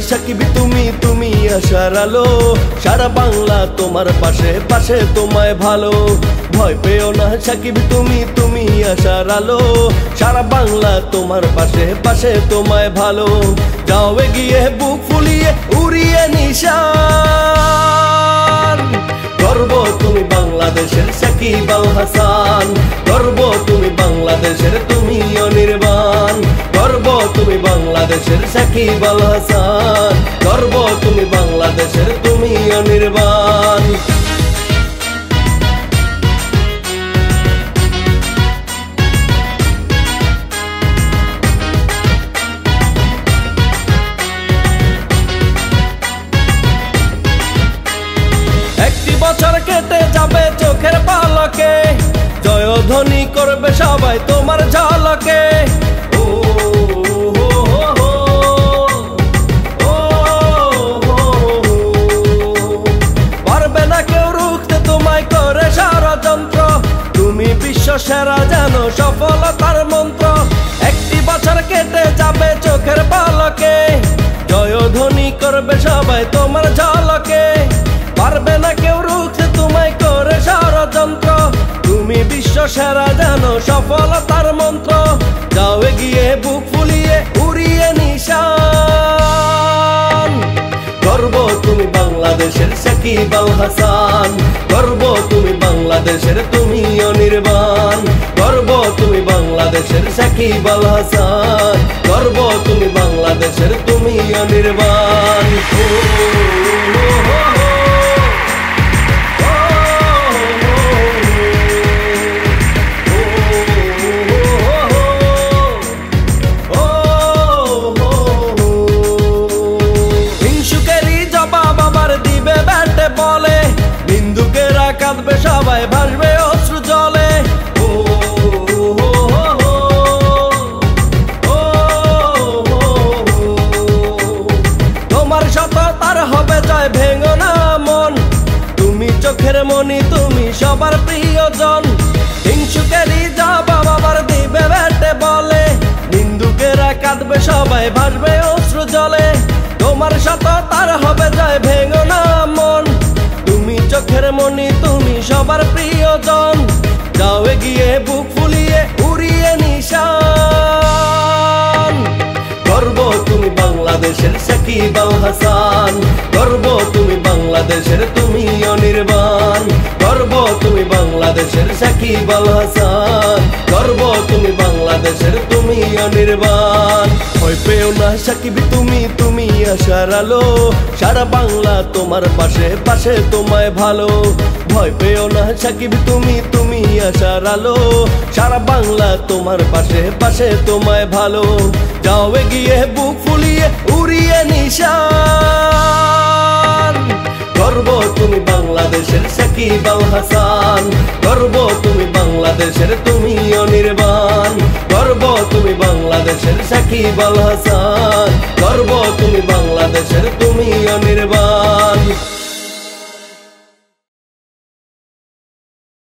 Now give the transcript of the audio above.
সাকিব তুমি আশার আলো, সারা বাংলা তোমার পাশে পাশে তোমায় ভালো। ভয় পেও না সাকিব তুমি আশার আলো, সারা বাংলা তোমার পাশে পাশে তোমায় ভালো। যাও এগিয়ে বুক ফুলিয়ে উড়িয়ে নিশান, গর্ব তুমি বাংলাদেশের সাকিব আল হাসান। গর্ব তুমি বাংলাদেশের তুমি অনির্বাণ, গর্ব তুমি বাংলাদেশের সাকিব আল হাসান। গর্ব তুমি বাংলাদেশের তুমি অনির্বাণ। বছর কেটে যাবে চোখের পলকে, জয়ধ্বনি করবে সবাই তোমার ঝলকে। পারবে না কেউ রুখতে তোমায় করে ষড়যন্ত্র, তুমি বিশ্ব সেরা জানো সফলতার মন্ত্র। একটি বছর কেটে যাবে চোখের পলকে, জয়ধ্বনি করবে সবাই তোমার ঝলকে। পারবে না কেউ রুখতে তোমায় করে ষড়যন্ত্র, তুমি বিশ্ব সেরা জানো সফলতার মন্ত্র। যাও এগিয়ে বুক ফুলিয়ে উড়িয়ে নিশান, গর্ব তুমি বাংলাদেশের সাকিব আল হাসান। গর্ব তুমি বাংলাদেশের তুমি অনির্বাণ, গর্ব তুমি বাংলাদেশের সাকিব আল হাসান। গর্ব তুমি বাংলাদেশের তুমি অনির্বাণ। বলে নিন্দুকেরা কাঁদবে সবাই ভাসবে অশ্রু জলে। তোমার সততার হবে জয়, ভেঙো না মন, তুমি চোখের মনি তুমি সবার প্রিয়জন। হিংসুকেরই জবাব আবার দিবে ব্যাটে বলে, নিন্দুকেরা কাঁদবে সবাই ভাসবে অশ্রু জলে। তোমার সততার হবে জয়, ভেঙো না মন, তুমি চোখের মনি তুমি সবার প্রিয়জন। যাও এগিয়ে বুক ফুলিয়ে উড়িয়ে নিশান, গর্ব তুমি বাংলাদেশের সাকিব আল হাসান। গর্ব তুমি বাংলাদেশের তুমি অনির্বাণ, গর্ব তুমি বাংলাদেশের সাকিব আল হাসান। গর্ব তুমি বাংলাদেশের তুমি অনির্বাণ। ভয় পেও না সাকিব তুমি আশার আলো, সারা বাংলা তোমার পাশে পাশে তোমায় ভালো। ভয় পেও না সাকিব তুমি আশার আলো, সারা বাংলা তোমার পাশে পাশে তোমায় ভালো। যাও এগিয়ে বুক ফুলিয়ে উড়িয়ে নিশান, গর্ব তুমি বাংলাদেশের সাকিব আল হাসান। গর্ব তুমি বাংলাদেশের তুমি অনির্বাণ, গর্ব তুমি বাংলাদেশের সাকিব আল হাসান। গর্ব তুমি বাংলাদেশের তুমি অনির্বাণ।